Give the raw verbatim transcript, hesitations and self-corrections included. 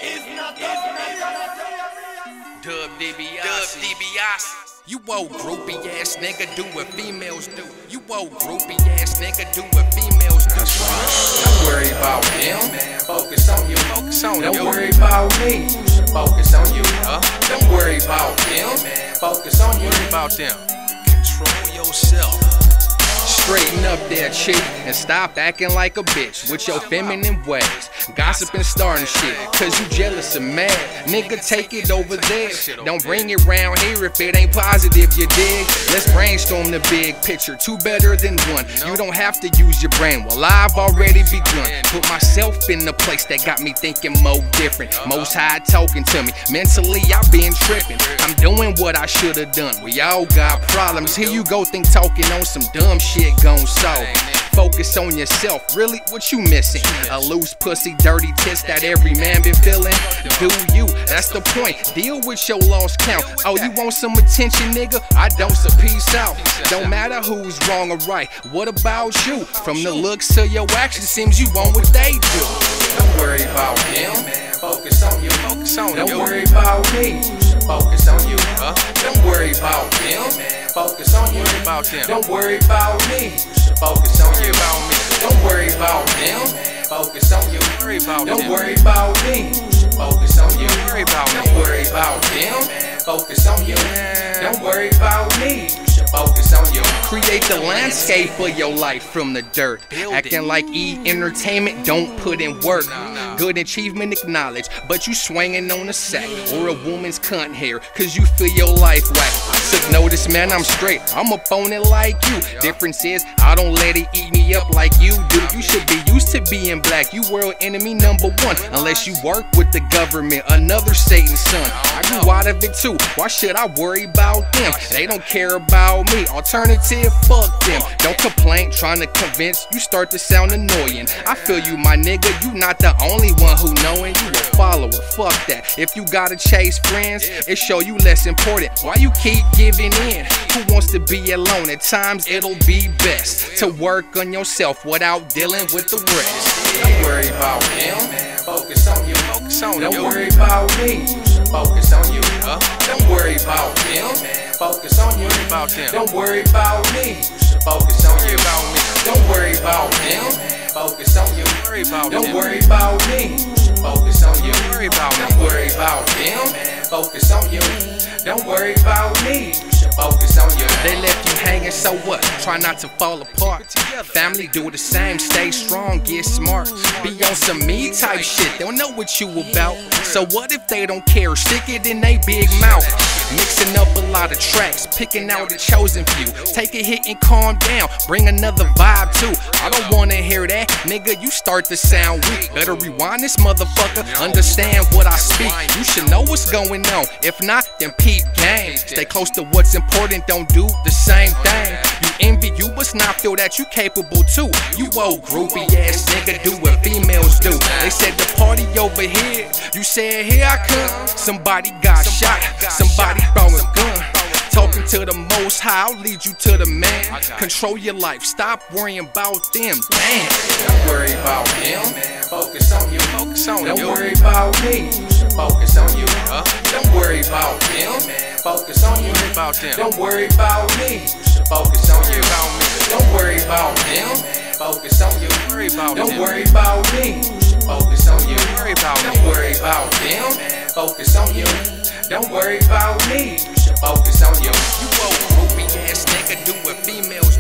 Dubb D B Osse. You old groupie ass nigga do what females do. You old groupie ass nigga do what females do. Don't worry about them, focus on you. Focus on Don't you. worry about me, focus on you. Huh? Don't worry about them, focus on you. Worry about them. Control yourself. Straighten up there, chick, and stop acting like a bitch with your feminine ways. Gossiping, starting shit, cause you jealous and mad. Nigga, take it over there. Don't bring it round here if it ain't positive, you dig? Let's brainstorm the big picture, two better than one. You don't have to use your brain, well I've already begun. Put myself in the place that got me thinking more different. Most high talking to me, mentally I've been tripping. I'm doing what I should've done, we all got problems. Here you go, think talking on some dumb shit gon' solve. Focus on yourself, really, what you missing? A loose pussy, dirty tits that every man been feeling? Do you, that's the point, deal with your lost count. Oh, you want some attention, nigga? I don't, so peace out. Don't matter who's wrong or right, what about you? From the looks to your actions, seems you want what they do. Don't worry about them, focus on you. Focus on Don't you. worry about me, focus on you. Huh? Don't worry about them, focus on you. Worry about them. Don't worry about me, focus on Worry you. about me. Don't worry about them, focus on you. Worry about Don't them. worry about me, focus on you. Worry about me. Don't worry about them, focus on you. Don't worry about me, focus on you. Create the landscape of your life from the dirt. Build Acting it. like E! Entertainment, don't put in work. Good achievement acknowledged, but you swinging on a sack or a woman's cunt hair, cause you feel your life whack. I took notice, man, I'm straight, I'm up on it like you. Difference is, I don't let it eat me up like you do. You should be used to being black, you world enemy number one. Unless you work with the government, another Satan's son. I grew out of it too, why should I worry about them? They don't care about me, alternative, fuck them. Don't complain, trying to convince, you start to sound annoying. I feel you, my nigga, you not the only one who knowing. You a follower, fuck that. If you gotta chase friends, it show you less important. Why you keep giving in? Who wants to be alone? At times it'll be best to work on yourself without dealing with the rest. Don't worry about them, focus on you. Focus on Don't you. worry about me, focus on you. Huh? Don't worry about them, focus on you. Worry about them. Don't worry about me, focus on Worry you. about me. Don't worry about them, focus on you. Worry about Don't them. worry about me, focus on you. Worry about me. Don't worry about them, focus on you. Don't worry about me, focus on you. They left you hanging, so what? Try not to fall apart. Family do the same, stay strong, get smart. Be on some me type shit, they don't know what you about. So what if they don't care? Stick it in they big mouth. Mixing up a lot of tracks, picking out the chosen few. Take a hit and calm down, bring another vibe too. I don't wanna hear that, nigga, you start to sound weak. Better rewind this motherfucker, understand what I speak. You should know what's going on, if not, then peep game. Stay close to what's important, don't do the same thing. You envy, you must not feel that you capable too. You old groupie ass nigga, do what females do. They said the party over here, you said here I come. Somebody got shot, somebody brought a gun. Talking to the most high, I'll lead you to the man. Control your life, stop worrying about them. Damn. Don't worry about them, focus on you. Focus on Don't you. worry about me, focus on you. Huh? Don't worry about them, focus on you. Worry about them. Don't worry about me, focus on Worry you. about me. Don't worry about them, focus on you. Worry about Don't them. worry about me, focus on you. Worry about me. Don't worry about them, focus on you. Don't worry about me, focus on you. You old groupie ass nigga, do what females